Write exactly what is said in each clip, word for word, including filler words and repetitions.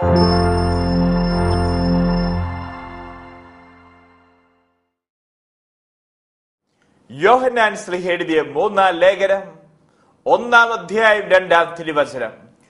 യോഹന്നാൻ ശ്ലീഹ എഴുതിയ മൂന്നാം ലേഖനം ഒന്നാം അധ്യായം രണ്ടാം തിരുവചനം.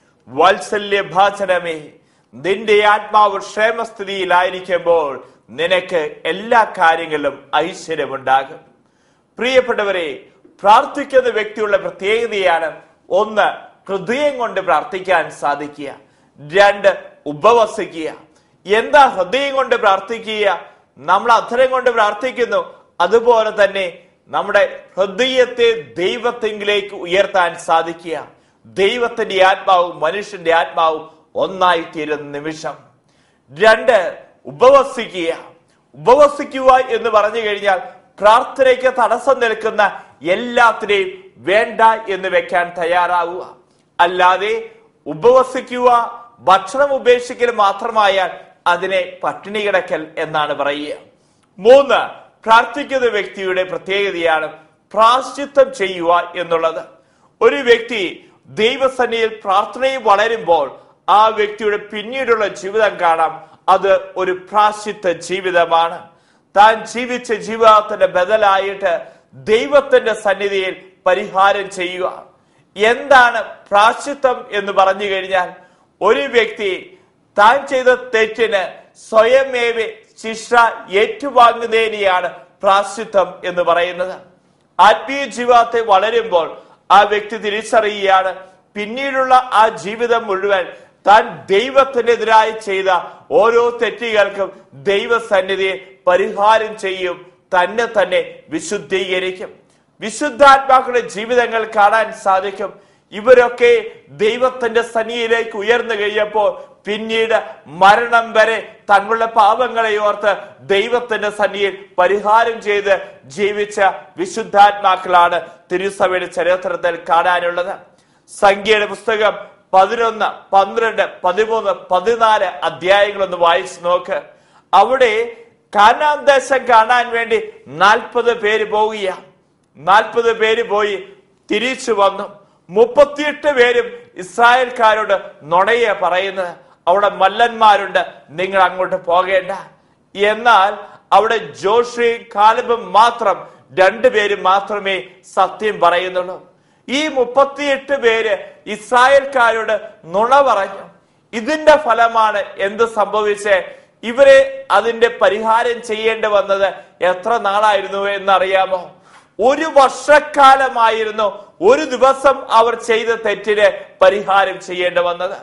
വാത്സല്യഭാചനമേ, നിന്റെ ആത്മാവ് ക്ഷേമസ്ഥിതിയിലായിരിക്കുമ്പോൾ നിനക്ക് എല്ലാ കാര്യങ്ങളിലും ഐശ്വര്യമുണ്ടാകും. പ്രിയപ്പെട്ടവരെ, പ്രാർത്ഥിക്കുന്ന വ്യക്തിയുള്ള പ്രത്യേകതയാണ് ഒന്ന്, ഹൃദയം കൊണ്ട് പ്രാർത്ഥിക്കാൻ സാധിക്കുക. രണ്ട്, ഉപവസിക്കുക. എന്താ ഹൃദയം കൊണ്ട് പ്രാർത്ഥിക്കുക? നമ്മൾ അധരം കൊണ്ട് പ്രാർത്ഥിക്കുന്നു. അതുപോലെ തന്നെ നമ്മുടെ ഹൃദയത്തെ ദൈവത്തിലേക്ക് ഉയർത്താൻ സാധിക്കുക. ദൈവത്തിന്റെ ആത്മാവും മനുഷ്യന്റെ ആത്മാവും ഒന്നായി തീരുന്ന നിമിഷം. രണ്ട്, ഉപവസിക്കുക. ഉപവസിക്കുക എന്ന് പറഞ്ഞു കഴിഞ്ഞാൽ പ്രാർത്ഥനയ്ക്ക് തടസ്സം നിൽക്കുന്ന എല്ലാത്തിനെയും വേണ്ട എന്ന് വെക്കാൻ തയ്യാറാവുക. അല്ലാതെ ഉപവസിക്കുക, ഭക്ഷണം ഉപേക്ഷിക്കൽ മാത്രമായാൽ അതിനെ പട്ടിണി കിടക്കൽ എന്നാണ് പറയുക. മൂന്ന്, പ്രാർത്ഥിക്കുന്ന വ്യക്തിയുടെ പ്രത്യേകതയാണ് പ്രായശ്ചിത്തം ചെയ്യുക എന്നുള്ളത്. ഒരു വ്യക്തി ദൈവസന്നിധിയിൽ പ്രാർത്ഥനയിൽ വളരുമ്പോൾ ആ വ്യക്തിയുടെ പിന്നീടുള്ള ജീവിതം കാണാം, അത് ഒരു പ്രായശ്ചിത്ത ജീവിതമാണ്. താൻ ജീവിച്ച ജീവിതത്തിന്റെ ബദലായിട്ട് ദൈവത്തിന്റെ സന്നിധിയിൽ പരിഹാരം ചെയ്യുക. എന്താണ് പ്രായശ്ചിത്തം എന്ന് പറഞ്ഞു കഴിഞ്ഞാൽ, ഒരു വ്യക്തി താൻ ചെയ്ത തെറ്റിന് സ്വയമേവ ശിക്ഷ ഏറ്റുവാങ്ങുന്നതിനെയാണ് പ്രായശ്ചിത്തം എന്ന് പറയുന്നത്. ആത്മീയ ജീവിതത്തെ വളരുമ്പോൾ ആ വ്യക്തി തിരിച്ചറിയുകയാണ്, പിന്നീടുള്ള ആ ജീവിതം മുഴുവൻ താൻ ദൈവത്തിനെതിരായി ചെയ്ത ഓരോ തെറ്റുകൾക്കും ദൈവസന്നിധിയെ പരിഹാരം ചെയ്യും, തന്നെ തന്നെ വിശുദ്ധീകരിക്കും. വിശുദ്ധാത്മാക്കളുടെ ജീവിതങ്ങൾ കാണാൻ സാധിക്കും. ഇവരൊക്കെ ദൈവത്തിന്റെ സന്നിധിയിലേക്ക് ഉയർന്നു കഴിഞ്ഞപ്പോൾ പിന്നീട് മരണം വരെ തങ്ങളുടെ പാപങ്ങളെ ഓർത്ത് ദൈവത്തിന്റെ സന്നിധിയിൽ പരിഹാരം ചെയ്ത് ജീവിച്ച വിശുദ്ധാത്മാക്കളാണ് തിരുസഭയുടെ ചരിത്രത്തിൽ കാണാനുള്ളത്. സംഖ്യയുടെ പുസ്തകം പതിനൊന്ന്, പന്ത്രണ്ട്, പതിമൂന്ന്, പതിനാല് അധ്യായങ്ങളൊന്ന് വായിച്ചു നോക്ക്. അവിടെ കാനാൻ ദേശം കാണാൻ വേണ്ടി നാൽപ്പത് പേര് പോവുക. നാൽപ്പത് പേര് പോയി തിരിച്ചു വന്നു. മുപ്പത്തിയെട്ട് പേരും ഇസ്രായേൽക്കാരോട് നുണയെ പറയുന്നത്, അവിടെ മല്ലന്മാരുണ്ട്, നിങ്ങൾ അങ്ങോട്ട് പോകേണ്ട. എന്നാൽ അവിടെ ജോഷുവയും കാലബും മാത്രം, രണ്ടുപേരും മാത്രമേ സത്യം പറയുന്നുള്ളൂ. ഈ മുപ്പത്തിയെട്ട് പേര് ഇസ്രായേൽക്കാരോട് നുണ പറഞ്ഞു. ഇതിന്റെ ഫലമാണ് എന്ത് സംഭവിച്ചേ? ഇവരെ അതിന്റെ പരിഹാരം ചെയ്യേണ്ടി വന്നത് എത്ര നാളായിരുന്നു എന്നറിയാമോ? ഒരു വർഷക്കാലമായിരുന്നു ഒരു ദിവസം അവർ ചെയ്ത തെറ്റിന് പരിഹാരം ചെയ്യേണ്ടി വന്നത്.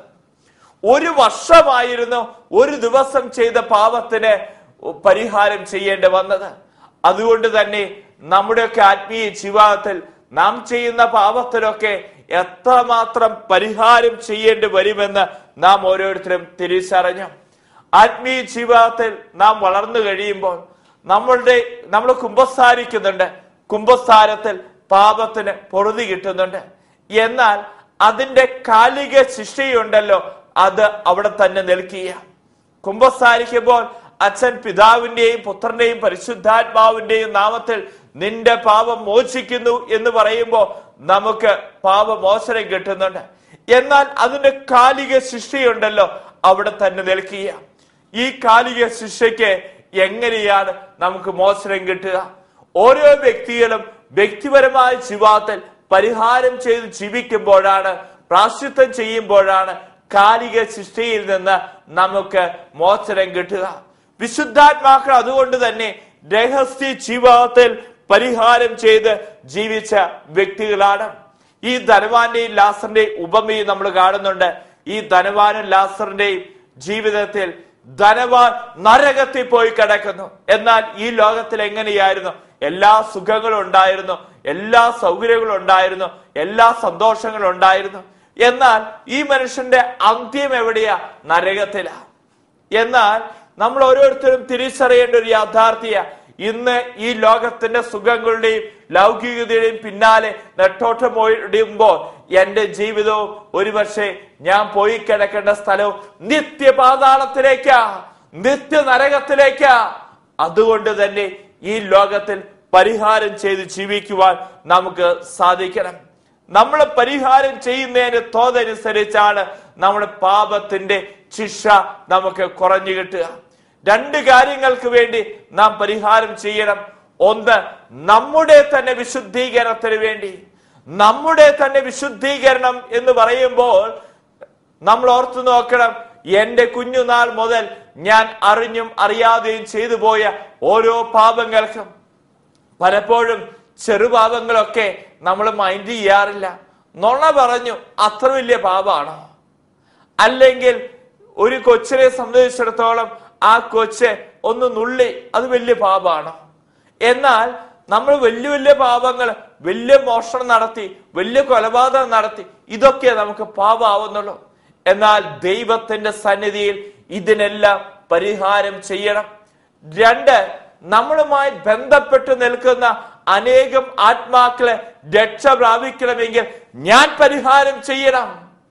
ഒരു വർഷമായിരുന്നു ഒരു ദിവസം ചെയ്ത പാപത്തിന് പരിഹാരം ചെയ്യേണ്ടി വന്നത്. അതുകൊണ്ട് തന്നെ നമ്മുടെയൊക്കെ ആത്മീയ ജീവിതത്തിൽ നാം ചെയ്യുന്ന പാപത്തിനൊക്കെ എത്രമാത്രം പരിഹാരം ചെയ്യേണ്ടി വരുമെന്ന് നാം ഓരോരുത്തരും തിരിച്ചറിഞ്ഞു. ആത്മീയ ജീവിതത്തിൽ നാം വളർന്നു കഴിയുമ്പോൾ നമ്മളുടെ നമ്മൾ കുമ്പസാരിക്കുന്നുണ്ട്. കുമ്പസാരത്തിൽ പാപത്തിന് പൊറുതി കിട്ടുന്നുണ്ട്. എന്നാൽ അതിന്റെ കാലിക ശിക്ഷയുണ്ടല്ലോ, അത് അവിടെ തന്നെ നിൽക്കുക. കുമ്പസാരിക്കുമ്പോൾ അച്ഛൻ പിതാവിന്റെയും പുത്രന്റെയും പരിശുദ്ധാത്മാവിന്റെയും നാമത്തിൽ നിന്റെ പാപം മോചിക്കുന്നു എന്ന് പറയുമ്പോൾ നമുക്ക് പാപമോചനം കിട്ടുന്നുണ്ട്. എന്നാൽ അതിന്റെ കാലിക ശിക്ഷയുണ്ടല്ലോ, അവിടെ തന്നെ നിൽക്കുക. ഈ കാലിക ശിക്ഷയ്ക്ക് എങ്ങനെയാണ് നമുക്ക് മോചനം കിട്ടുക? ഓരോ വ്യക്തികളും വ്യക്തിപരമായ ജീവിതത്തിൽ പരിഹാരം ചെയ്ത് ജീവിക്കുമ്പോഴാണ്, പ്രായശ്ചിത്തം ചെയ്യുമ്പോഴാണ് കാലിക ശിക്ഷയിൽ നിന്ന് നമുക്ക് മോചനം കിട്ടുക. വിശുദ്ധാത്മാക്കൾ അതുകൊണ്ട് തന്നെ രഹസ്യ ജീവിതത്തിൽ പരിഹാരം ചെയ്ത് ജീവിച്ച വ്യക്തികളാണ്. ഈ ധനവാന്റെയും ലാസറിന്റെയും ഉപമയും നമ്മൾ കാണുന്നുണ്ട്. ഈ ധനവാനും ലാസറിന്റെയും ജീവിതത്തിൽ ധനവാൻ നരകത്തിൽ പോയി കിടക്കുന്നു. എന്നാൽ ഈ ലോകത്തിൽ എങ്ങനെയായിരുന്നു? എല്ലാ സുഖങ്ങളും ഉണ്ടായിരുന്നു, എല്ലാ സൗകര്യങ്ങളും ഉണ്ടായിരുന്നു, എല്ലാ സന്തോഷങ്ങളും ഉണ്ടായിരുന്നു. എന്നാൽ ഈ മനുഷ്യന്റെ അന്ത്യം എവിടെയാ? നരകത്തിലാ. എന്നാൽ നമ്മൾ ഓരോരുത്തരും തിരിച്ചറിയേണ്ട ഒരു യാഥാർത്ഥ്യ, ഇന്ന് ഈ ലോകത്തിന്റെ സുഖങ്ങളുടെയും ലൗകികതയുടെയും പിന്നാലെ നെട്ടോട്ടം ഓടുമ്പോൾ എന്റെ ജീവിതവും ഒരുപക്ഷെ ഞാൻ പോയി കിടക്കേണ്ട സ്ഥലവും നിത്യപാതാളത്തിലേക്കാ, നിത്യ നരകത്തിലേക്കാ. അതുകൊണ്ട് തന്നെ ഈ ലോകത്തിൽ പരിഹാരം ചെയ്ത് ജീവിക്കുവാൻ നമുക്ക് സാധിക്കണം. നമ്മൾ പരിഹാരം ചെയ്യുന്നതിന് തോതനുസരിച്ചാണ് നമ്മുടെ പാപത്തിന്റെ ശിക്ഷ നമുക്ക് കുറഞ്ഞു കിട്ടുക. രണ്ട് കാര്യങ്ങൾക്ക് വേണ്ടി നാം പരിഹാരം ചെയ്യണം. ഒന്ന്, നമ്മുടെ തന്നെ വിശുദ്ധീകരണത്തിന് വേണ്ടി. നമ്മുടെ തന്നെ വിശുദ്ധീകരണം എന്ന് പറയുമ്പോൾ നമ്മൾ ഓർത്തു നോക്കണം, എന്റെ കുഞ്ഞുനാൾ മുതൽ ഞാൻ അറിഞ്ഞും അറിയാതെയും ചെയ്തു പോയ ഓരോ പാപങ്ങൾക്കും പലപ്പോഴും ചെറുപാപങ്ങളൊക്കെ നമ്മൾ മൈൻഡ് ചെയ്യാറില്ല. നുണ പറഞ്ഞു, അത്ര വലിയ പാപമാണോ? അല്ലെങ്കിൽ ഒരു കൊച്ചിനെ സംബന്ധിച്ചിടത്തോളം ആ കൊച്ച് ഒന്ന് നുള്ളി, അത് വലിയ പാപമാണോ? എന്നാൽ നമ്മൾ വലിയ വലിയ പാപങ്ങൾ, വലിയ മോഷണം നടത്തി, വലിയ കൊലപാതകം നടത്തി, ഇതൊക്കെ നമുക്ക് പാപമാവുന്നുള്ളൂ. എന്നാൽ ദൈവത്തിന്റെ സന്നിധിയിൽ ഇതിനെല്ലാം പരിഹാരം ചെയ്യണം. രണ്ട്, നമ്മളുമായി ബന്ധപ്പെട്ട് നിൽക്കുന്ന അനേകം ആത്മാക്കളെ രക്ഷ പ്രാപിക്കണമെങ്കിൽ ഞാൻ പരിഹാരം ചെയ്യണം.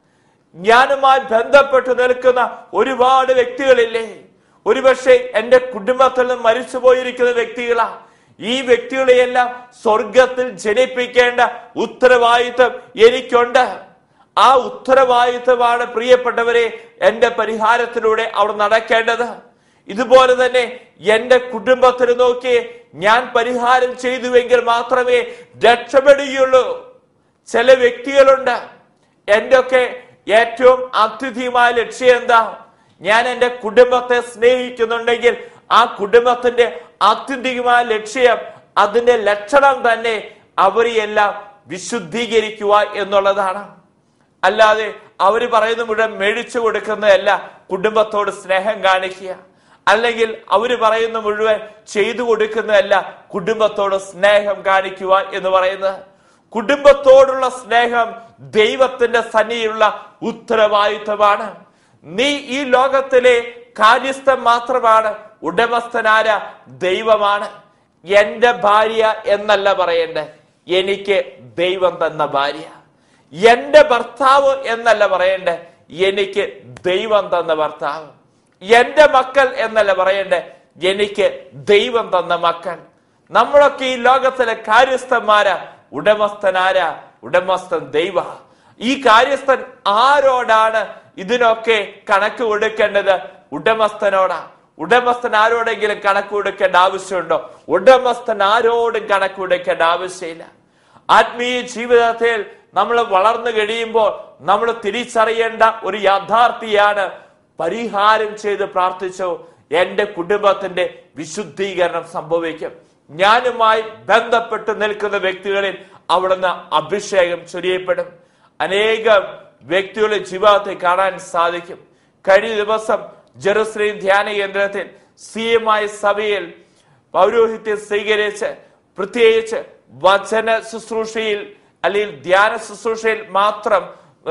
ഞാനുമായി ബന്ധപ്പെട്ട് നിൽക്കുന്ന ഒരുപാട് വ്യക്തികളില്ലേ? ഒരുപക്ഷെ എന്റെ കുടുംബത്തിൽ നിന്ന് മരിച്ചു പോയിരിക്കുന്ന വ്യക്തികളാ. ഈ വ്യക്തികളെയെല്ലാം സ്വർഗത്തിൽ ജനിപ്പിക്കേണ്ട ഉത്തരവാദിത്വം എനിക്കുണ്ട്. ആ ഉത്തരവാദിത്വമാണ് പ്രിയപ്പെട്ടവരെ എന്റെ പരിഹാരത്തിലൂടെ അവിടെ നടക്കേണ്ടത്. ഇതുപോലെ തന്നെ എന്റെ കുടുംബത്തിന് നോക്കി ഞാൻ പരിഹാരം ചെയ്തുവെങ്കിൽ മാത്രമേ രക്ഷപ്പെടുകയുള്ളൂ. ചില വ്യക്തികളുണ്ട്, എന്റെ ഒക്കെ ഏറ്റവും അത്യുദ്ധീയമായ ലക്ഷ്യം എന്താ? ഞാൻ എന്റെ കുടുംബത്തെ സ്നേഹിക്കുന്നുണ്ടെങ്കിൽ ആ കുടുംബത്തിന്റെ ആത്യന്തികമായ ലക്ഷ്യം, അതിന്റെ ലക്ഷണം തന്നെ അവരെയെല്ലാം വിശുദ്ധീകരിക്കുക എന്നുള്ളതാണ്. അല്ലാതെ അവര് പറയുന്ന മുഴുവൻ മേടിച്ചു കൊടുക്കുന്നതല്ല കുടുംബത്തോട് സ്നേഹം കാണിക്കുക. അല്ലെങ്കിൽ അവര് പറയുന്ന മുഴുവൻ ചെയ്തു കൊടുക്കുന്നതല്ല കുടുംബത്തോട് സ്നേഹം കാണിക്കുക എന്ന് പറയുന്നത്. കുടുംബത്തോടുള്ള സ്നേഹം ദൈവത്തിന്റെ സന്നിധിയിലുള്ള ഉത്തരവാദിത്വമാണ്. നീ ഈ ലോകത്തിലെ കാര്യസ്ഥൻ മാത്രമാണ്, ഉടമസ്ഥനാര ദൈവമാണ്. എന്റെ ഭാര്യ എന്നല്ല പറയണ്ടേ, എനിക്ക് ദൈവം തന്ന ഭാര്യ. എന്റെ ഭർത്താവ് എന്നല്ല പറയണ്ടേ, എനിക്ക് ദൈവം തന്ന ഭർത്താവ്. എന്റെ മക്കൾ എന്നല്ല പറയണ്ടേ, എനിക്ക് ദൈവം തന്ന മക്കൾ. നമ്മളൊക്കെ ഈ ലോകത്തിലെ കാര്യസ്ഥന്മാരാ. ഉടമസ്ഥനാരാ? ഉടമസ്ഥൻ ദൈവ. ഈ കാര്യസ്ഥൻ ആരോടാണ് ഇതിനൊക്കെ കണക്ക് കൊടുക്കേണ്ടത്? ഉടമസ്ഥനോടാ. ഉടമസ്ഥൻ ആരോടെങ്കിലും കണക്ക് കൊടുക്കേണ്ട ആവശ്യമുണ്ടോ? ഉടമസ്ഥൻ ആരോടും കണക്ക് കൊടുക്കേണ്ട ആവശ്യമില്ല. ആത്മീയ ജീവിതത്തിൽ നമ്മൾ വളർന്നു കഴിയുമ്പോൾ നമ്മൾ തിരിച്ചറിയേണ്ട ഒരു യാഥാർത്ഥ്യമാണ്, പരിഹാരം ചെയ്ത് പ്രാർത്ഥിച്ചോ എന്റെ കുടുംബത്തിന്റെ വിശുദ്ധീകരണം സംഭവിക്കും. ഞാനുമായി ബന്ധപ്പെട്ട് നിൽക്കുന്ന വ്യക്തികളിൽ അവിടുന്ന് അഭിഷേകം ചൊരിയപ്പെടും. അനേകം വ്യക്തികളുടെ ജീവിതത്തെ കാണാൻ സാധിക്കും. കഴിഞ്ഞ ദിവസം ജെറുസലേം ധ്യാന കേന്ദ്രത്തിൽ സി എം ഐ സഭയിൽ പൗരോഹിത്യം സ്വീകരിച്ച് പ്രത്യേകിച്ച് വചന ശുശ്രൂഷയിൽ അല്ലെങ്കിൽ ധ്യാന ശുശ്രൂഷയിൽ മാത്രം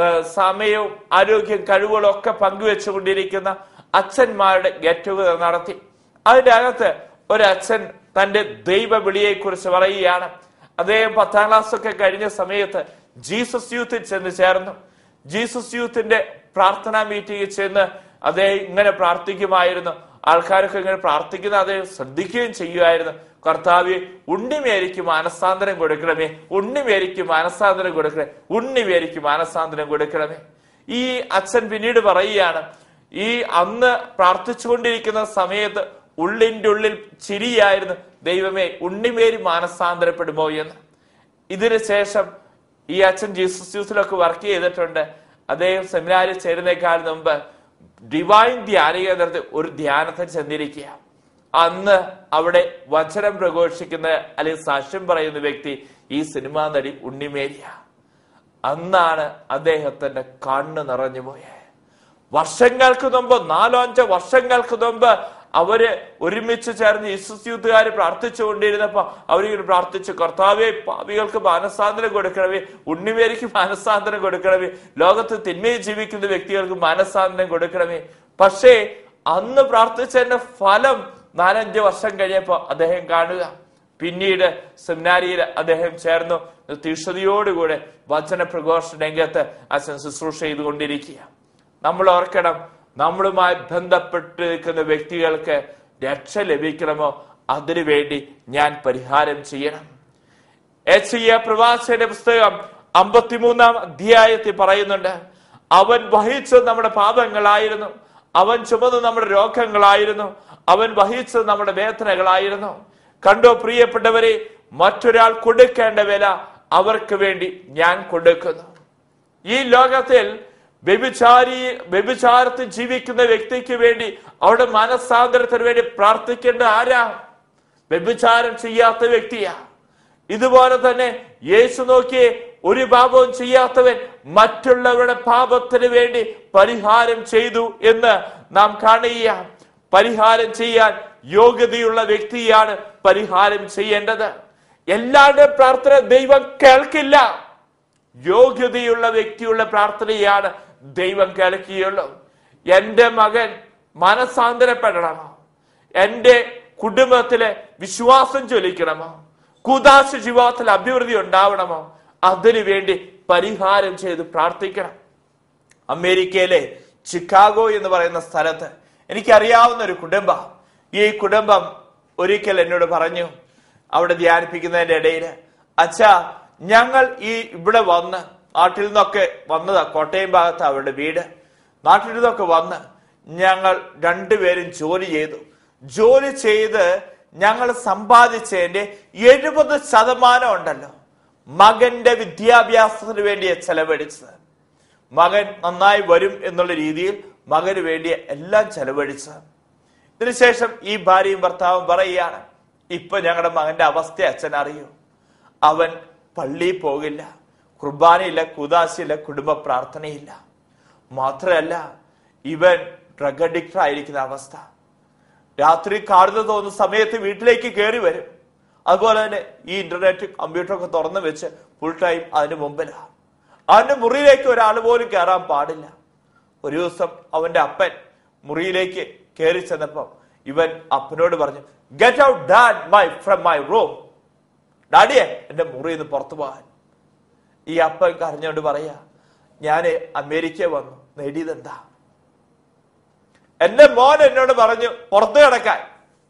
സമയവും ആരോഗ്യം കഴിവുകളും ഒക്കെ പങ്കുവെച്ചുകൊണ്ടിരിക്കുന്ന അച്ഛന്മാരുടെ ഗെറ്റ് ടുഗദർ നടത്തി. അതിന്റെ അകത്ത് ഒരച്ഛൻ തന്റെ ദൈവ വിളിയെ കുറിച്ച് പറയുകയാണ്. അദ്ദേഹം പത്താം ക്ലാസ് ഒക്കെ കഴിഞ്ഞ സമയത്ത് ജീസസ് യൂത്തിൽ ചെന്ന് ചേർന്നു. ജീസസ് യൂത്തിന്റെ പ്രാർത്ഥനാ മീറ്റിംഗിൽ ചെന്ന് അദ്ദേഹം ഇങ്ങനെ പ്രാർത്ഥിക്കുമായിരുന്നു. ആൾക്കാരൊക്കെ ഇങ്ങനെ പ്രാർത്ഥിക്കുന്ന അദ്ദേഹം ശ്രദ്ധിക്കുകയും ചെയ്യുമായിരുന്നു. കർത്താവെ, ഉണ്ണിമേരിക്ക് മാനസാന്തരം കൊടുക്കണമേ, ഉണ്ണിമേരിക്ക് മാനസാന്തരം കൊടുക്കണേ, ഉണ്ണിമേരിക്ക് മാനസാന്തരം കൊടുക്കണമേ. ഈ അച്ഛൻ പിന്നീട് പറയുകയാണ്, ഈ അന്ന് പ്രാർത്ഥിച്ചുകൊണ്ടിരിക്കുന്ന സമയത്ത് ഉള്ളിൻ്റെ ഉള്ളിൽ ചിരിയായിരുന്നു, ദൈവമേ ഉണ്ണിമേരി മാനസാന്തരപ്പെടുമോ എന്ന്. ഇതിനു ശേഷം ഈ അച്ഛൻ ജീസസ് യൂസിലൊക്കെ വർക്ക് ചെയ്തിട്ടുണ്ട്. അദ്ദേഹം സെമിനാരിൽ ചേരുന്നേക്കാൾ മുമ്പ് ഡിവൈൻ ധ്യാന കേന്ദ്രത്തിൽ ഒരു ധ്യാനത്തിന് ചെന്നിരിക്കുക. അന്ന് അവിടെ വചനം പ്രഘോഷിക്കുന്ന അല്ലെങ്കിൽ സാക്ഷ്യം പറയുന്ന വ്യക്തി ഈ സിനിമാ നടി ഉണ്ണിമേരിയ. അന്നാണ് അദ്ദേഹത്തിന്റെ കണ്ണ് നിറഞ്ഞു പോയത്. വർഷങ്ങൾക്ക് മുമ്പ്, നാലോ അഞ്ചോ വർഷങ്ങൾക്ക് മുമ്പ് അവര് ഒരുമിച്ച് ചേർന്ന് ജീസസ് യൂത്തുകാര് പ്രാർത്ഥിച്ചുകൊണ്ടിരുന്നപ്പോ അവരിങ്ങനെ പ്രാർത്ഥിച്ചു, കർത്താവെ, പാപികൾക്ക് മാനസാന്തരം കൊടുക്കണമേ, ഉണ്ണിമേരിക്ക് മാനസാന്തരം കൊടുക്കണമേ, ലോകത്ത് തിന്മയിൽ ജീവിക്കുന്ന വ്യക്തികൾക്ക് മാനസാന്തരം കൊടുക്കണമേ. പക്ഷേ അന്ന് പ്രാർത്ഥിച്ചതിന്റെ ഫലം നാലഞ്ച് വർഷം കഴിഞ്ഞപ്പോ അദ്ദേഹം കാണുക. പിന്നീട് സെമിനാരിയിൽ അദ്ദേഹം ചേർന്നു. തീഷ്ണതയോടുകൂടെ വചന പ്രഘോഷണ രംഗത്ത് അച്ഛൻ ശുശ്രൂഷ ചെയ്തുകൊണ്ടിരിക്കുക. നമ്മൾ ഓർക്കണം, നമ്മളുമായി ബന്ധപ്പെട്ട് നിൽക്കുന്ന വ്യക്തികൾക്ക് രക്ഷ ലഭിക്കണമോ അതിനുവേണ്ടി ഞാൻ പരിഹാരം ചെയ്യണം. യെശയ്യാ പ്രവാചകന്റെ പുസ്തകം അമ്പത്തിമൂന്നാം അധ്യായത്തിൽ പറയുന്നുണ്ട്, അവൻ വഹിച്ചത് നമ്മുടെ പാപങ്ങളായിരുന്നു, അവൻ ചുമന്ന് നമ്മുടെ രോഗങ്ങളായിരുന്നു, അവൻ വഹിച്ചത് നമ്മുടെ വേദനകളായിരുന്നു. കണ്ടോ പ്രിയപ്പെട്ടവരെ, മറ്റൊരാൾ കൊടുക്കേണ്ട വില അവർക്ക് വേണ്ടി ഞാൻ കൊടുക്കുന്നു. ഈ ലോകത്തിൽ വ്യഭിചാരി വ്യഭിചാരത്തിൽ ജീവിക്കുന്ന വ്യക്തിക്ക് വേണ്ടി, അവരുടെ മനസ്സാന്തരത്തിന് വേണ്ടി പ്രാർത്ഥിക്കേണ്ട ആരാ? വ്യഭിചാരം ചെയ്യാത്ത വ്യക്തിയാ. ഇതുപോലെ തന്നെ യേശു നോക്കിയേ, ഒരു പാപവും ചെയ്യാത്തവൻ മറ്റുള്ളവരുടെ പാപത്തിന് വേണ്ടി പരിഹാരം ചെയ്തു എന്ന് നാം കാണുക. പരിഹാരം ചെയ്യാൻ യോഗ്യതയുള്ള വ്യക്തിയാണ് പരിഹാരം ചെയ്യേണ്ടത്. എല്ലാവരുടെയും പ്രാർത്ഥന ദൈവം കേൾക്കില്ല. യോഗ്യതയുള്ള വ്യക്തിയുള്ള പ്രാർത്ഥനയാണ് ദൈവം കേൾക്കുകയുള്ളൂ. എന്റെ മകൻ മനസാന്തരപ്പെടണമോ? എന്റെ കുടുംബത്തിലെ വിശ്വാസം ജ്വലിക്കണമോ? കൂദാശ ജീവിതത്തിൽ അഭിവൃദ്ധി ഉണ്ടാവണമോ? അതിനു വേണ്ടി പരിഹാരം ചെയ്ത് പ്രാർത്ഥിക്കണം. അമേരിക്കയിലെ ചിക്കാഗോ എന്ന് പറയുന്ന സ്ഥലത്ത് എനിക്കറിയാവുന്ന ഒരു കുടുംബം, ഈ കുടുംബം ഒരിക്കൽ എന്നോട് പറഞ്ഞു, അവിടെ ധ്യാനിപ്പിക്കുന്നതിന്റെ ഇടയിൽ, അച്ഛാ, ഞങ്ങൾ ഈ ഇവിടെ വന്ന്, നാട്ടിൽ നിന്നൊക്കെ വന്നതാ, കോട്ടയം ഭാഗത്ത് അവരുടെ വീട്, നാട്ടിൽ നിന്നൊക്കെ വന്ന് ഞങ്ങൾ രണ്ടുപേരും ജോലി ചെയ്തു. ജോലി ചെയ്ത് ഞങ്ങൾ സമ്പാദിച്ചതിന്റെ എഴുപത് ശതമാനം ഉണ്ടല്ലോ മകന്റെ വിദ്യാഭ്യാസത്തിന് വേണ്ടിയ ചെലവഴിച്ചത്. മകൻ നന്നായി വരും എന്നുള്ള രീതിയിൽ മകന് വേണ്ടിയ എല്ലാം ചെലവഴിച്ചത്. ഇതിനുശേഷം ഈ ഭാര്യയും ഭർത്താവും പറയുകയാണ്, ഇപ്പൊ ഞങ്ങളുടെ മകന്റെ അവസ്ഥ അച്ഛൻ അറിയൂ. അവൻ പള്ളിയിൽ പോകില്ല, കുർബാനയില്ല, കുദാശയില്ല, കുടുംബ പ്രാർത്ഥനയില്ല. മാത്രമല്ല, ഇവൻ ഡ്രഗ് അഡിക്റ്റർ ആയിരിക്കുന്ന അവസ്ഥ. രാത്രി കാണുന്ന തോന്നുന്ന സമയത്ത് വീട്ടിലേക്ക് കയറി വരും. അതുപോലെ തന്നെ ഈ ഇന്റർനെറ്റ് കമ്പ്യൂട്ടറൊക്കെ തുറന്നു വെച്ച് ഫുൾ ടൈം അതിന് മുമ്പിലാണ്. അവന്റെ മുറിയിലേക്ക് ഒരാൾ പോലും കയറാൻ പാടില്ല. ഒരു ദിവസം അവന്റെ അപ്പൻ മുറിയിലേക്ക് കയറി ചെന്നപ്പോ ഇവൻ അപ്പനോട് പറഞ്ഞു, get out dad my from my room. ഡാഡിയെ, എന്റെ മുറിയിൽ നിന്ന് പുറത്തു പോകാൻ. ഈ അപ്പൻ കരഞ്ഞോണ്ട് പറയാ, ഞാന് അമേരിക്ക വന്നു, നേടിയതെന്താ? എന്റെ മോൻ എന്നോട് പറഞ്ഞു പുറത്തു കിടക്കാൻ.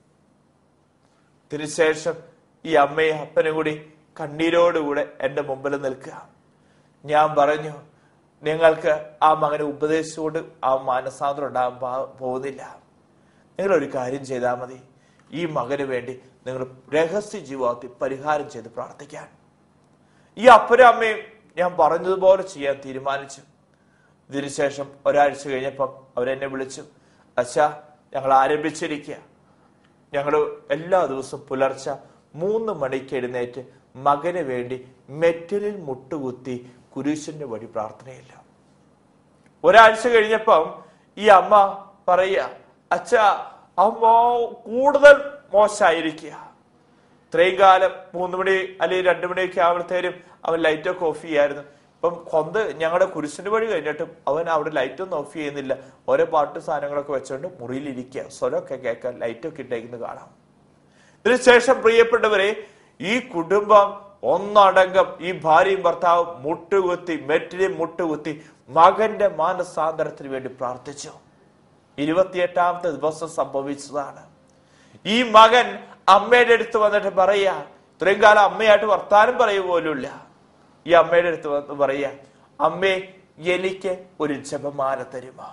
ഇതിനുശേഷം ഈ അമ്മയും അപ്പനും കൂടി കണ്ണീരോടുകൂടെ എന്റെ മുമ്പിൽ നിൽക്കുക. ഞാൻ പറഞ്ഞു, നിങ്ങൾക്ക് ആ മകനെ ഉപദേശിച്ചുകൊണ്ട് ആ മാനസാന്തരം ഉണ്ടാകാൻ പോകുന്നില്ല. നിങ്ങളൊരു കാര്യം ചെയ്താൽ മതി, ഈ മകന് വേണ്ടി നിങ്ങൾ രഹസ്യ ജീവിതത്തിൽ പരിഹാരം ചെയ്ത് പ്രാർത്ഥിക്കാൻ. ഈ അപ്പനും അമ്മയും ഞാൻ പറഞ്ഞതുപോലെ ചെയ്യാൻ തീരുമാനിച്ചു. ഇതിനുശേഷം ഒരാഴ്ച കഴിഞ്ഞപ്പം അവരെന്നെ വിളിച്ചു, അച്ഛാ, ഞങ്ങൾ ആരംഭിച്ചിരിക്കുക. ഞങ്ങൾ എല്ലാ ദിവസവും പുലർച്ചെ മൂന്ന് മണിക്ക് എഴുന്നേറ്റ് മകന് വേണ്ടി മെറ്റലിൽ മുട്ടുകുത്തി കുരിശിന്റെ വഴി പ്രാർത്ഥനയില്ല. ഒരാഴ്ച കഴിഞ്ഞപ്പം ഈ അമ്മ പറയുക, അച്ഛാ, അമ്മ കൂടുതൽ മോശമായിരിക്കുക. ഇത്രയും കാലം മൂന്ന് മണി അല്ലെങ്കിൽ രണ്ടു മണിയൊക്കെ ആവുമ്പോഴത്തേരും അവൻ ലൈറ്റൊക്കെ ഓഫ് ചെയ്യായിരുന്നു. ഇപ്പം കൊന്ത് ഞങ്ങളുടെ കുരിശിന്റെ വഴി കഴിഞ്ഞിട്ടും അവൻ അവിടെ ലൈറ്റൊന്നും ഓഫ് ചെയ്യുന്നില്ല. ഓരോ പാട്ട് സാധനങ്ങളൊക്കെ വെച്ചോണ്ട് മുറിയിലിരിക്കുക, സ്വരമൊക്കെ കേൾക്കാൻ ലൈറ്റൊക്കെ ഇട്ടേക്കുന്നത് കാണാം. ഇതിനുശേഷം പ്രിയപ്പെട്ടവരെ, ഈ കുടുംബം ഒന്നടങ്കം ഈ ഭാര്യയും ഭർത്താവും മുട്ടുകുത്തി മെറ്റിലെ മുട്ടുകുത്തി മകന്റെ മാനസാന്തരത്തിന് വേണ്ടി പ്രാർത്ഥിച്ചു. ഇരുപത്തിയെട്ടാമത്തെ ദിവസം സംഭവിച്ചതാണ്. ഈ മകൻ അമ്മയുടെ അടുത്ത് വന്നിട്ട് പറയാ, ഇത്രയും കാലം അമ്മയായിട്ട് വർത്താനം പറയുക പോലുമില്ല. ഈ അമ്മയുടെ അടുത്ത് വന്ന് പറയാ, അമ്മേ, എനിക്ക് ഒരു ജപമാല തരുമോ?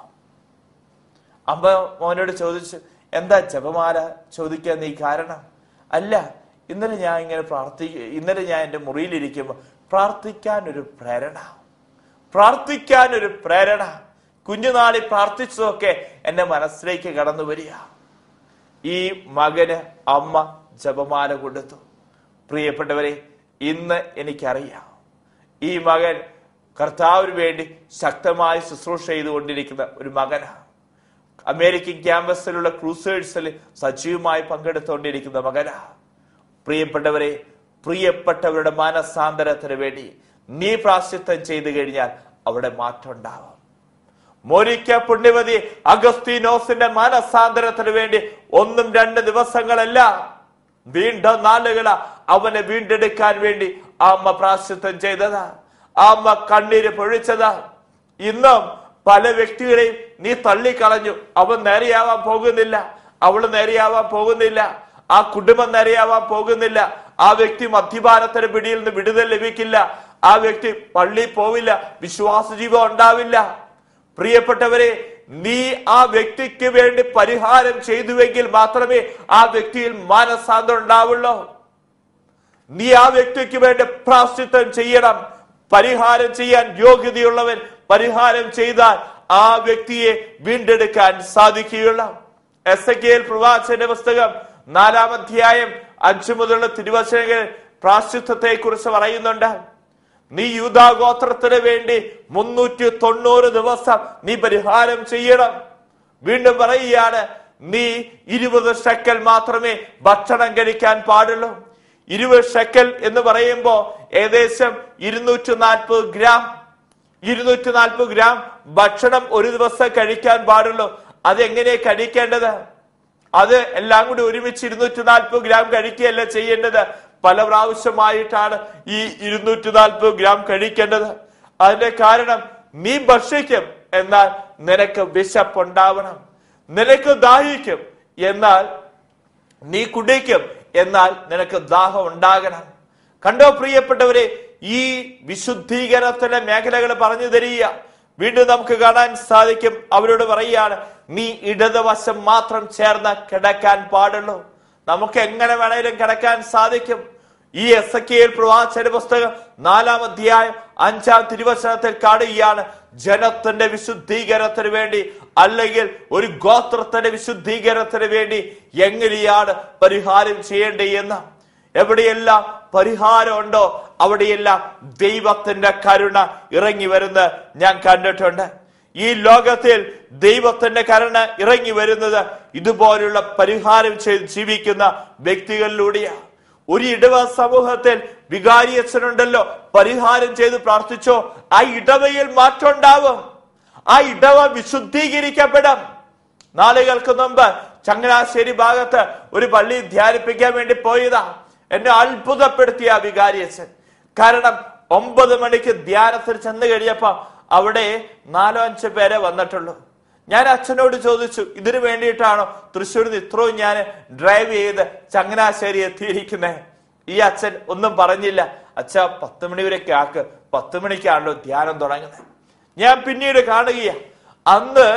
അമ്മ മോനോട് ചോദിച്ചു, എന്താ ജപമാല ചോദിക്കാൻ നീ കാരണം? അല്ല, ഇന്നലെ ഞാൻ ഇങ്ങനെ പ്രാർത്ഥിക്ക ഇന്നലെ ഞാൻ എൻ്റെ മുറിയിലിരിക്കുമ്പോൾ പ്രാർത്ഥിക്കാനൊരു പ്രേരണ പ്രാർത്ഥിക്കാനൊരു പ്രേരണ കുഞ്ഞുനാളിൽ പ്രാർത്ഥിച്ചതൊക്കെ എന്റെ മനസ്സിലേക്ക് കടന്നു വരിക. ഈ മകന് അമ്മ ജപമാല കൊടുത്തു. പ്രിയപ്പെട്ടവരെ, ഇന്ന് എനിക്കറിയാം, ഈ മകൻ കർത്താവിന് വേണ്ടി ശക്തമായി ശുശ്രൂഷ ചെയ്തുകൊണ്ടിരിക്കുന്ന ഒരു മകനാണ്. അമേരിക്കൻ ക്യാമ്പസിലുള്ള ക്രൂസേഴ്സിൽ സജീവമായി പങ്കെടുത്തുകൊണ്ടിരിക്കുന്ന മകനാണ്. പ്രിയപ്പെട്ടവരെ, പ്രിയപ്പെട്ടവരുടെ മാനസാന്തരത്തിന് വേണ്ടി നീ പ്രാശ്ചിത്തം ചെയ്തു കഴിഞ്ഞാൽ അവിടെ മാറ്റം ഉണ്ടാവും. മോനിക്ക പുണ്യവതി അഗസ്തീനോസിന്റെ മാനസാന്തരത്തിന് വേണ്ടി ഒന്നും രണ്ട് ദിവസങ്ങളല്ല, വീണ്ടും നാളുകളാ അവനെ വീണ്ടെടുക്കാൻ വേണ്ടി ആ അമ്മ പ്രാശ്ചിത്തം ചെയ്തതാ, ആ അമ്മ കണ്ണീര് പൊഴിച്ചതാ. ഇന്നും പല വ്യക്തികളെയും നീ തള്ളിക്കളഞ്ഞു. അവൻ നേരെയാവാൻ പോകുന്നില്ല, അവള് നേരെയാവാൻ പോകുന്നില്ല, ആ കുടുംബം നേരെയാവാൻ പോകുന്നില്ല, ആ വ്യക്തി മദ്യപാനത്തിന്റെ പിടിയിൽ നിന്ന് വിടുതൽ ലഭിക്കില്ല, ആ വ്യക്തി പള്ളിയിൽ പോവില്ല, വിശ്വാസ ജീവിതം ഉണ്ടാവില്ല. പ്രിയപ്പെട്ടവരെ, നീ ആ വ്യക്തിക്ക് വേണ്ടി പരിഹാരം ചെയ്തുവെങ്കിൽ മാത്രമേ ആ വ്യക്തിയിൽ മാനസാന്തരം ഉണ്ടാവുള്ളൂ. നീ ആ വ്യക്തിക്ക് വേണ്ടി പ്രായശ്ചിത്തം ചെയ്യണം. പരിഹാരം ചെയ്യാൻ യോഗ്യതയുള്ളവൻ പരിഹാരം ചെയ്താൽ ആ വ്യക്തിയെ വീണ്ടെടുക്കാൻ സാധിക്കുകയുള്ളൂ. എസെക്കിയേൽ പ്രവാചകന്റെ പുസ്തകം നാലാം അധ്യായം അഞ്ചു മുതലുള്ള തിരുവചനങ്ങൾ പ്രായശ്ചിത്തത്തെ കുറിച്ച് പറയുന്നുണ്ട്. നീ യൂദാ ഗോത്രത്തിന് വേണ്ടി മുന്നൂറ്റി തൊണ്ണൂറ് ദിവസം നീ പരിഹാരം ചെയ്യണം. വീണ്ടും പറയുകയാണ്, നീ ഇരുപത് ഷെക്കൽ മാത്രമേ ഭക്ഷണം കഴിക്കാൻ പാടുള്ളൂ. ഇരുപത് ഷെക്കൽ എന്ന് പറയുമ്പോ ഏകദേശം ഇരുന്നൂറ്റി നാൽപ്പത് ഗ്രാം ഇരുന്നൂറ്റി നാൽപ്പത് ഗ്രാം ഭക്ഷണം ഒരു ദിവസം കഴിക്കാൻ പാടുള്ളൂ. അതെങ്ങനെ കഴിക്കേണ്ടത്? അത് എല്ലാം കൂടി ഒരുമിച്ച് ഇരുന്നൂറ്റി നാൽപ്പത് ഗ്രാം കഴിക്കുകയല്ല ചെയ്യേണ്ടത്. പല പ്രാവശ്യമായിട്ടാണ് ഈ ഇരുന്നൂറ്റി നാൽപ്പത് ഗ്രാം കഴിക്കേണ്ടത്. അതിന്റെ കാരണം നീ ഭക്ഷിക്കും, എന്നാൽ നിനക്ക് വിശപ്പുണ്ടാവണം. നിനക്ക് ദാഹിക്കും, എന്നാൽ നീ കുടിക്കും, എന്നാൽ നിനക്ക് ദാഹം ഉണ്ടാകണം. കണ്ടോ പ്രിയപ്പെട്ടവരെ, ഈ വിശുദ്ധീകരണത്തിന്റെ മേഖലകൾ പറഞ്ഞു തരിക. വീണ്ടും നമുക്ക് കാണാൻ സാധിക്കും, അവരോട് പറയുകയാണ്, നീ ഇടതുവശം മാത്രം ചേർന്ന് കിടക്കാൻ പാടുള്ളൂ. നമുക്ക് എങ്ങനെ വേണേലും കിടക്കാൻ സാധിക്കും. ഈ എസെക്കിയേൽ പ്രവാചകന്റെ പുസ്തകം നാലാം അധ്യായം അഞ്ചാം തിരുവചനത്തിൽ കാണുകയാണ്, ജനത്തിന്റെ വിശുദ്ധീകരണത്തിന് വേണ്ടി അല്ലെങ്കിൽ ഒരു ഗോത്രത്തിന്റെ വിശുദ്ധീകരണത്തിന് വേണ്ടി എങ്ങനെയാണ് പരിഹാരം ചെയ്യേണ്ടതെന്ന്. എവിടെയെല്ലാം പരിഹാരം ഉണ്ടോ അവിടെയെല്ലാം ദൈവത്തിന്റെ കരുണ ഇറങ്ങി വരുന്നത് ഞാൻ കണ്ടിട്ടുണ്ട്. ഈ ലോകത്തിൽ ദൈവത്തിന്റെ കരുണ ഇറങ്ങി വരുന്നത് ഇതുപോലുള്ള പരിഹാരം ചെയ്ത് ജീവിക്കുന്ന വ്യക്തികളിലൂടെയാണ്. ഒരു ഇടവ സമൂഹത്തിൽ വികാരിയച്ഛനുണ്ടല്ലോ, പരിഹാരം ചെയ്ത് പ്രാർത്ഥിച്ചോ, ആ ഇടവയിൽ മാറ്റം ഉണ്ടാവും. ആ ഇടവ വിശുദ്ധീകരിക്കപ്പെടും. നാളുകൾക്ക് മുമ്പ് ചങ്ങനാശ്ശേരി ഭാഗത്ത് ഒരു പള്ളി ധ്യാനിപ്പിക്കാൻ വേണ്ടി പോയതാ. എന്നെ അത്ഭുതപ്പെടുത്തിയ ആ വികാരിയച്ഛൻ. കാരണം ഒമ്പത് മണിക്ക് ധ്യാനത്തിൽ ചെന്ന് കഴിഞ്ഞപ്പോ അവിടെ നാലോ അഞ്ചോ പേരെ വന്നിട്ടുള്ളൂ. ഞാൻ അച്ഛനോട് ചോദിച്ചു, ഇതിനു വേണ്ടിയിട്ടാണോ തൃശ്ശൂരിൽ നിന്ന് ഇത്രയും ഞാൻ ഡ്രൈവ് ചെയ്ത് ചങ്ങനാശ്ശേരി എത്തിയിരിക്കുന്നേ? ഈ അച്ഛൻ ഒന്നും പറഞ്ഞില്ല. അച്ഛ പത്ത് മണി വരെയൊക്കെ ആക്ക്, പത്ത് മണിക്കാണല്ലോ ധ്യാനം തുടങ്ങുന്നത്. ഞാൻ പിന്നീട് കാണുകയാ, അന്ന്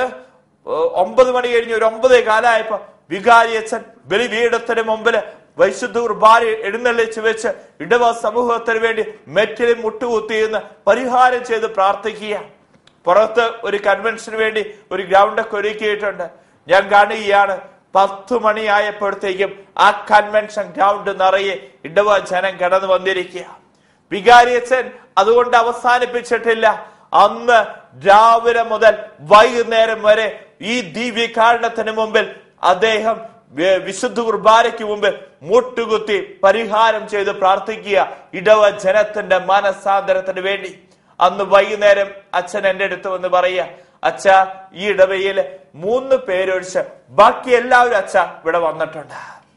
ഒമ്പത് മണി കഴിഞ്ഞ് ഒരു ഒമ്പതേ കാലമായപ്പോ വികാരി അച്ഛൻ ബലിപീഠത്തിന് മുമ്പില് വിശുദ്ധ കുർബാന എഴുന്നള്ളിച്ച് വെച്ച് ഇടവ സമൂഹത്തിന് വേണ്ടി മെറ്റിലും മുട്ടുകുത്തിയെന്ന് പരിഹാരം ചെയ്ത് പ്രാർത്ഥിക്കുക. പുറത്ത് ഒരു കൺവെൻഷന് വേണ്ടി ഒരു ഗ്രൗണ്ടൊക്കെ ഒരുക്കിയിട്ടുണ്ട്. ഞാൻ കാണുകയാണ്, പത്തു മണിയായപ്പോഴത്തേക്കും ആ കൺവെൻഷൻ ഗ്രൗണ്ട് നിറയെ ഇടവ ജനം കടന്നു വന്നിരിക്കുക. വികാരിയച്ഛൻ അതുകൊണ്ട് അവസാനിപ്പിച്ചിട്ടില്ല. അന്ന് രാവിലെ മുതൽ വൈകുന്നേരം വരെ ഈ ദിവ്യകാരണത്തിന് മുമ്പിൽ അദ്ദേഹം വിശുദ്ധ കുർബാനയ്ക്ക് മുമ്പിൽ മുട്ടുകുത്തി പരിഹാരം ചെയ്ത് പ്രാർത്ഥിക്കുക ഇടവ ജനത്തിന്റെ മനസാന്തരത്തിന് വേണ്ടി. അന്ന് വൈകുന്നേരം അച്ഛൻ എന്റെ അടുത്ത് വന്ന് പറയുക, അച്ഛ ഈ ഇടവയില് മൂന്ന് പേരൊഴിച്ച് ബാക്കി എല്ലാവരും അച്ഛ ഇവിടെ വന്നിട്ടുണ്ട്.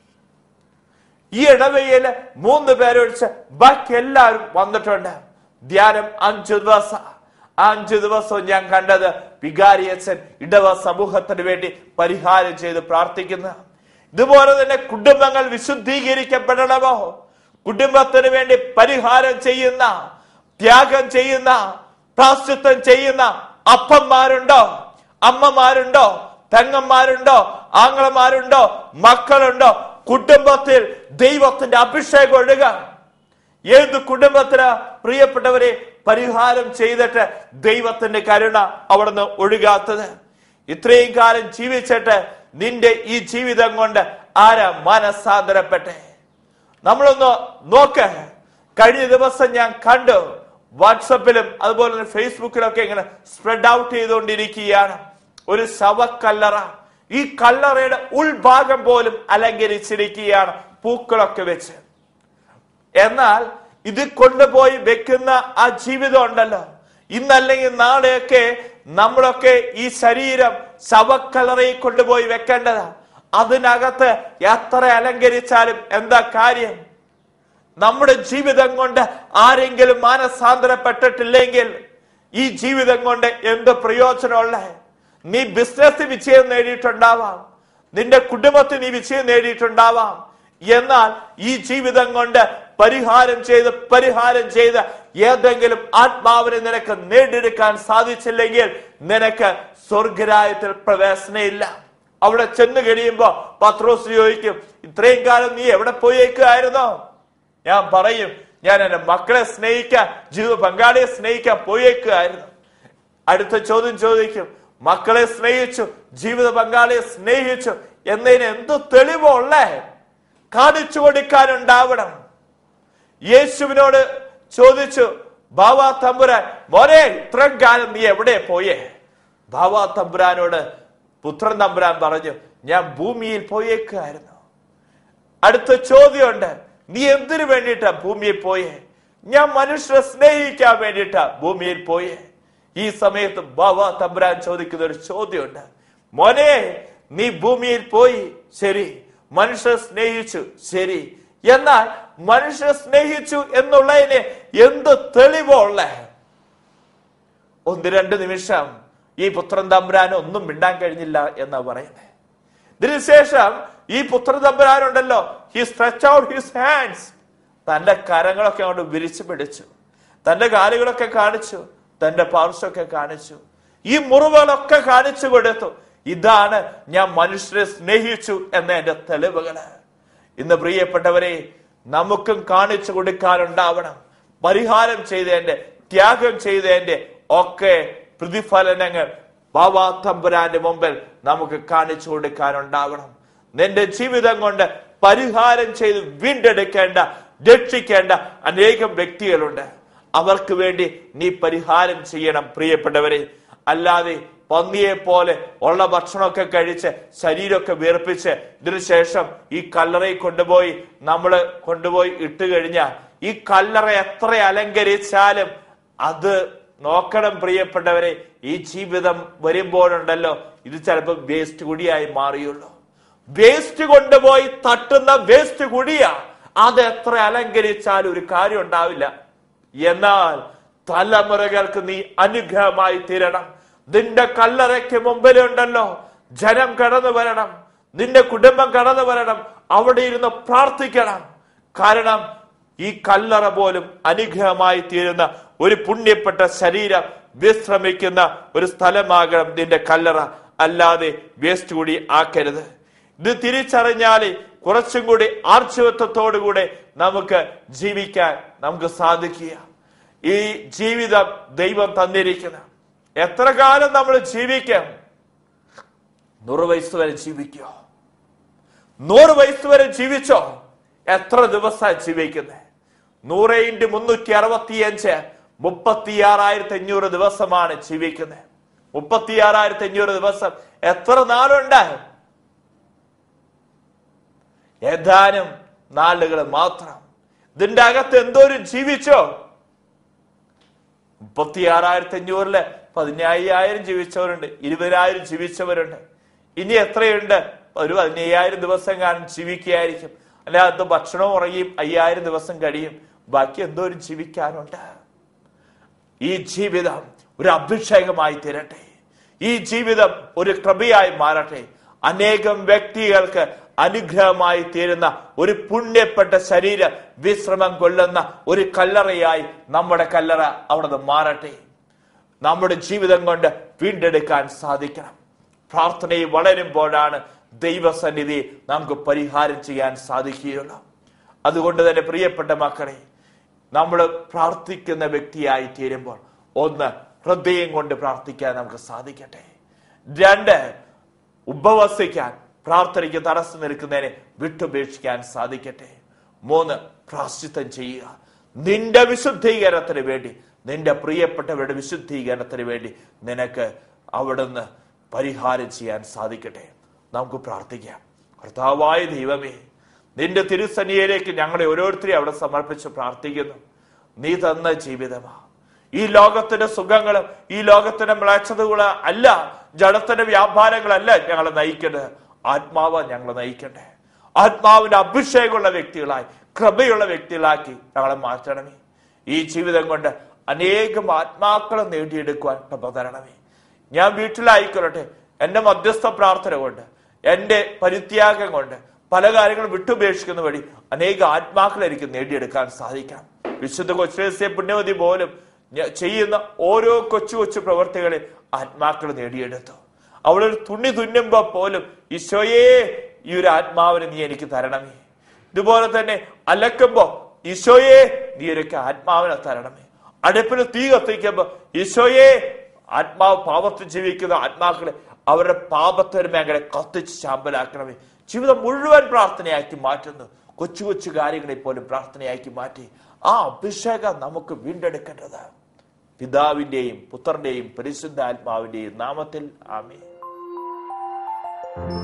ഈ ഇടവയില് മൂന്ന് പേരൊഴിച്ച് ബാക്കി എല്ലാവരും വന്നിട്ടുണ്ട്. ധ്യാനം അഞ്ചു ദിവസം. അഞ്ചു ദിവസവും ഞാൻ കണ്ടത് വികാരി അച്ഛൻ ഇടവ സമൂഹത്തിന് വേണ്ടി പരിഹാരം ചെയ്ത് പ്രാർത്ഥിക്കുന്ന. ഇതുപോലെ തന്നെ കുടുംബങ്ങൾ വിശുദ്ധീകരിക്കപ്പെടണമോ? കുടുംബത്തിന് വേണ്ടി പരിഹാരം ചെയ്യുന്ന, ത്യാഗം ചെയ്യുന്ന, പ്രായശ്ചിത്തം ചെയ്യുന്ന അപ്പന്മാരുണ്ടോ? അമ്മമാരുണ്ടോ? തെങ്ങന്മാരുണ്ടോ? ആങ്ങളമാരുണ്ടോ? മക്കളുണ്ടോ? കുടുംബത്തിൽ ദൈവത്തിന്റെ അഭിഷേകം ഒഴുക. ഏത് കുടുംബത്തിന് പ്രിയപ്പെട്ടവരെ പരിഹാരം ചെയ്തിട്ട് ദൈവത്തിന്റെ കരുണ അവിടുന്ന് ഒഴുകാത്തത്? ഇത്രയും കാലം ജീവിച്ചിട്ട് നിന്റെ ഈ ജീവിതം കൊണ്ട് ആരാ മനസാന്തരപ്പെട്ടെ? നമ്മളൊന്ന് നോക്ക്. കഴിഞ്ഞ ദിവസം ഞാൻ കണ്ടു, വാട്സപ്പിലും അതുപോലെ തന്നെ ഫേസ്ബുക്കിലൊക്കെ ഇങ്ങനെ സ്പ്രെഡ് ഔട്ട് ചെയ്തുകൊണ്ടിരിക്കുകയാണ് ഒരു ശവക്കല്ലറ. ഈ കല്ലറയുടെ ഉൾഭാഗം പോലും അലങ്കരിച്ചിരിക്കുകയാണ് പൂക്കളൊക്കെ വെച്ച്. എന്നാൽ ഇത് കൊണ്ടുപോയി വെക്കുന്ന ആ ജീവിതം ഉണ്ടല്ലോ, ഇന്നല്ലെങ്കിൽ നാളെയൊക്കെ നമ്മളൊക്കെ ഈ ശരീരം ശവക്കല്ലറയിൽ കൊണ്ടുപോയി വെക്കേണ്ടതാ. അതിനകത്ത് എത്ര അലങ്കരിച്ചാലും എന്താ കാര്യം? നമ്മുടെ ജീവിതം കൊണ്ട് ആരെങ്കിലും മാനസാന്തരപ്പെട്ടിട്ടില്ലെങ്കിൽ ഈ ജീവിതം കൊണ്ട് എന്ത് പ്രയോജനമുള്ള? നീ ബിസിനസ് വിജയം നേടിയിട്ടുണ്ടാവാം, നിന്റെ കുടുംബത്തിൽ നീ വിജയം നേടിയിട്ടുണ്ടാവാം, എന്നാൽ ഈ ജീവിതം കൊണ്ട് പരിഹാരം ചെയ്ത് പരിഹാരം ചെയ്ത് ഏതെങ്കിലും ആത്മാവിനെ നിനക്ക് നേടിയെടുക്കാൻ സാധിച്ചില്ലെങ്കിൽ നിനക്ക് സ്വർഗരാജ്യത്തിൽ പ്രവേശനമില്ല. അവിടെ ചെന്ന് കഴിയുമ്പോ പത്രോസ് ചോദിക്കും, ഇത്രയും കാലം നീ എവിടെ പോയേക്കായിരുന്നോ? ഞാൻ പറയും, ഞാൻ എന്റെ മക്കളെ സ്നേഹിക്കാൻ, ജീവിത പങ്കാളിയെ സ്നേഹിക്കാൻ പോയേക്കായിരുന്നു. അടുത്ത ചോദ്യം ചോദിക്കും, മക്കളെ സ്നേഹിച്ചു, ജീവിത പങ്കാളിയെ സ്നേഹിച്ചു എന്നതിന് എന്ത് തെളിവുള്ളേ? കാണിച്ചു കൊടുക്കാനുണ്ടാവണം. യേശുവിനോട് ചോദിച്ചു, ബാവാ തമ്പുരാൻ, മോനെ ഇത്രയും കാലം നീ എവിടെ പോയേ? ബാവാ തമ്പുരാനോട് പുത്രൻ തമ്പുരാൻ പറഞ്ഞു, ഞാൻ ഭൂമിയിൽ പോയേക്കായിരുന്നു. അടുത്ത ചോദ്യമുണ്ട്, നീ എന്തിനു വേണ്ടിയിട്ടാ ഭൂമിയിൽ പോയേ? ഞാൻ മനുഷ്യരെ സ്നേഹിക്കാൻ വേണ്ടിയിട്ടാ ഭൂമിയിൽ പോയേ. ഈ സമയത്ത് ബാവാ തമ്പുരാൻ ചോദിക്കുന്ന ഒരു ചോദ്യമുണ്ട്, മോനെ നീ ഭൂമിയിൽ പോയി, ശരി, മനുഷ്യരെ സ്നേഹിച്ചു, ശരി, എന്നാൽ മനുഷ്യരെ സ്നേഹിച്ചു എന്നുള്ളതിന് എന്ത് തെളിവുള്ള? ഒന്ന് രണ്ട് നിമിഷം ഈ പുത്രൻ തമ്പുരാൻ ഒന്നും മിണ്ടാൻ കഴിഞ്ഞില്ല എന്നാ പറയുന്നത്. ഇതിനുശേഷം ഈ പുത്രൻ തമ്പുരാനുണ്ടല്ലോ, he stretch out his hands, തന്റെ കരങ്ങളൊക്കെ അങ്ങോട്ട് വിരിച്ചു പിടിച്ചു, തന്റെ കാലുകളൊക്കെ കാണിച്ചു, തന്റെ പാർശ്വമൊക്കെ കാണിച്ചു, ഈ മുറിവുകളൊക്കെ കാണിച്ചു കൊടുത്തു. ഇതാണ് ഞാൻ മനുഷ്യരെ സ്നേഹിച്ചു എന്ന എന്റെ തെളിവുകള്. ഇന്ന് പ്രിയപ്പെട്ടവരെ, നമുക്കും കാണിച്ചു കൊടുക്കാനുണ്ടാവണം. പരിഹാരം ചെയ്തതിന്റെ, ത്യാഗം ചെയ്തതിന്റെ ഒക്കെ പ്രതിഫലനങ്ങൾ ബാവാ തമ്പുരാന്റെ മുമ്പിൽ നമുക്ക് കാണിച്ചു കൊടുക്കാനുണ്ടാവണം. നിന്റെ ജീവിതം കൊണ്ട് പരിഹാരം ചെയ്ത് വീണ്ടെടുക്കേണ്ട, രക്ഷിക്കേണ്ട അനേകം വ്യക്തികളുണ്ട്. അവർക്ക് വേണ്ടി നീ പരിഹാരം ചെയ്യണം പ്രിയപ്പെട്ടവരെ. അല്ലാതെ പന്നിയെ പോലെ ഉള്ള ഭക്ഷണമൊക്കെ കഴിച്ച് ശരീരമൊക്കെ വീർപ്പിച്ച് ഇതിനുശേഷം ഈ കല്ലറയിൽ കൊണ്ടുപോയി നമ്മള് കൊണ്ടുപോയി ഇട്ട് കഴിഞ്ഞാൽ ഈ കല്ലറ എത്ര അലങ്കരിച്ചാലും അത് നോക്കണം പ്രിയപ്പെട്ടവരെ, ഈ ജീവിതം വരുമ്പോഴുണ്ടല്ലോ ഇത് ചിലപ്പോൾ വേസ്റ്റ് കുഴിയായി മാറിയുള്ളൂ. വേസ്റ്റ് കൊണ്ടുപോയി തട്ടുന്ന വേസ്റ്റ് കുഴിയാ, അത് എത്ര അലങ്കരിച്ചാലും ഒരു കാര്യം ഉണ്ടാവില്ല. എന്നാൽ തലമുറകൾക്ക് നീ അനുഗ്രഹമായി തീരണം. നിന്റെ കല്ലറയ്ക്ക് മുമ്പിലുണ്ടല്ലോ ജനം കടന്നു വരണം, നിന്റെ കുടുംബം കടന്നു വരണം, അവിടെ ഇരുന്ന് പ്രാർത്ഥിക്കണം. കാരണം ഈ കല്ലറ പോലും അനുഗ്രഹമായി തീരുന്ന ഒരു പുണ്യപ്പെട്ട ശരീരം വിശ്രമിക്കുന്ന ഒരു സ്ഥലമാകണം നിന്റെ കല്ലറ, അല്ലാതെ വേസ്റ്റ് കൂടി ആക്കരുത്. ഇത് തിരിച്ചറിഞ്ഞാല് കുറച്ചും കൂടി ആർജവത്വത്തോടുകൂടെ നമുക്ക് ജീവിക്കാൻ നമുക്ക് സാധിക്കുക. ഈ ജീവിതം ദൈവം തന്നിരിക്കുന്ന എത്ര കാലം നമ്മൾ ജീവിക്കാം? നൂറ് വയസ്സ് വരെ ജീവിക്കോ? നൂറ് വയസ്സ് വരെ ജീവിച്ചോ? എത്ര ദിവസമായി ജീവിക്കുന്നത്? നൂറ് ഇൻറ്റു മുന്നൂറ്റി അറുപത്തി അഞ്ച് മുപ്പത്തി ആറായിരത്തി അഞ്ഞൂറ് ദിവസമാണ് ജീവിക്കുന്നത്. മുപ്പത്തി ആറായിരത്തി അഞ്ഞൂറ് ദിവസം എത്ര നാളുണ്ട്? ഏതാനും നാളുകൾ മാത്രം. ഇതിന്റെ അകത്ത് എന്തോരം ജീവിച്ചോ? മുപ്പത്തി ആറായിരത്തി അഞ്ഞൂറില് പതിനയ്യായിരം ജീവിച്ചവരുണ്ട്, ഇരുപതിനായിരം ജീവിച്ചവരുണ്ട്. ഇനി എത്രയുണ്ട്? ഒരു പതിനയ്യായിരം ദിവസം കാണും ജീവിക്കുകയായിരിക്കും. അല്ലാതെ ഭക്ഷണവും ഉറങ്ങിയും അയ്യായിരം ദിവസം കഴിയും. ബാക്കി എന്തോരം ജീവിക്കാനുണ്ട്? ഈ ജീവിതം ഒരു അഭിഷേകമായി തീരട്ടെ. ഈ ജീവിതം ഒരു കൃപയായി മാറട്ടെ. അനേകം വ്യക്തികൾക്ക് അനുഗ്രഹമായി തീരുന്ന ഒരു പുണ്യപ്പെട്ട ശരീരം വിശ്രമം കൊള്ളുന്ന ഒരു കല്ലറയായി നമ്മുടെ കല്ലറ അവിടെ മാറട്ടെ. നമ്മുടെ ജീവിതം കൊണ്ട് വീണ്ടെടുക്കാൻ സാധിക്കണം. പ്രാർത്ഥനയിൽ വളരുമ്പോഴാണ് ദൈവസന്നിധി നമുക്ക് പരിഹാരം ചെയ്യാൻ സാധിക്കുകയുള്ളൂ. അതുകൊണ്ട് തന്നെ പ്രിയപ്പെട്ട മക്കളെ, നമ്മൾ പ്രാർത്ഥിക്കുന്ന വ്യക്തിയായി തീരുമ്പോൾ ഒന്ന്, ഹൃദയം കൊണ്ട് പ്രാർത്ഥിക്കാൻ നമുക്ക് സാധിക്കട്ടെ. രണ്ട്, ഉപവസിക്കാൻ, പ്രാർത്ഥനയ്ക്ക് തടസ്സം നിൽക്കുന്നതിനെ വിട്ടുപേക്ഷിക്കാൻ സാധിക്കട്ടെ. മൂന്ന്, പ്രാശ്ചിത്തം ചെയ്യുക. നിന്റെ വിശുദ്ധീകരണത്തിന് വേണ്ടി, നിന്റെ പ്രിയപ്പെട്ടവരുടെ വിശുദ്ധീകരണത്തിന് വേണ്ടി നിനക്ക് അവിടുന്ന് പരിഹാരം ചെയ്യാൻ സാധിക്കട്ടെ. നമുക്ക് പ്രാർത്ഥിക്കാം. കർത്താവായ ദൈവമേ, നിന്റെ തിരുസന്നിധിയിലേക്ക് ഞങ്ങളെ ഓരോരുത്തരെയും അവിടെ സമർപ്പിച്ച് പ്രാർത്ഥിക്കുന്നു. നീ തന്ന ജീവിതമാ. ഈ ലോകത്തിന്റെ സുഖങ്ങളും ഈ ലോകത്തിന്റെ മ്ലേച്ഛതകളും അല്ല, ജഡത്തിന്റെ വ്യാപാരങ്ങളല്ല ഞങ്ങളെ നയിക്കേണ്ടത്. ആത്മാവ് ഞങ്ങളെ നയിക്കണ്ടേ. ആത്മാവിന്റെ അഭിഷേകമുള്ള വ്യക്തികളായി, കൃപയുള്ള വ്യക്തികളാക്കി ഞങ്ങളെ മാറ്റണമേ. ഈ ജീവിതം കൊണ്ട് അനേകം ആത്മാക്കളെ നേടിയെടുക്കുവാൻ കൃപ തരണമേ. ഞാൻ വീട്ടിലായിക്കൊള്ളട്ടെ, എന്റെ മധ്യസ്ഥ പ്രാർത്ഥന കൊണ്ട്, എന്റെ പരിത്യാഗം കൊണ്ട് പല കാര്യങ്ങളും വിട്ടുപേക്ഷിക്കുന്ന വഴി അനേക ആത്മാക്കളെ എനിക്ക് നേടിയെടുക്കാൻ സാധിക്കണം. വിശുദ്ധ കൊച്ചേസ്യ പുണ്യവതി പോലും ചെയ്യുന്ന ഓരോ കൊച്ചു കൊച്ചു പ്രവർത്തികളെ ആത്മാക്കൾ നേടിയെടുത്തു. അവളൊരു തുണി തുന്നുമ്പോ പോലും ഈശോയെ ഈ ഒരു ആത്മാവിനെ നീ എനിക്ക് തരണമേ. ഇതുപോലെ തന്നെ അലക്കുമ്പോ ഈശോയെ നീ എനിക്ക് ആത്മാവിനെ തരണമേ. അടുപ്പിന് തീ കത്തിക്കുമ്പോ ഈശോയെ ആത്മാവ് പാപത്തിൽ ജീവിക്കുന്ന ആത്മാക്കളെ അവരുടെ പാപത്തിന് മേഖല കത്തിച്ച് ശാമ്പലാക്കണമേ. ജീവിതം മുഴുവൻ പ്രാർത്ഥനയാക്കി മാറ്റുന്നു. കൊച്ചു കൊച്ചു കാര്യങ്ങളെ പോലും പ്രാർത്ഥനയാക്കി മാറ്റി ആ അഭിഷേകം നമുക്ക് വീണ്ടെടുക്കേണ്ടത്. പിതാവിന്റെയും പുത്രന്റെയും പരിശുദ്ധാത്മാവിന്റെയും നാമത്തിൽ ആമേൻ.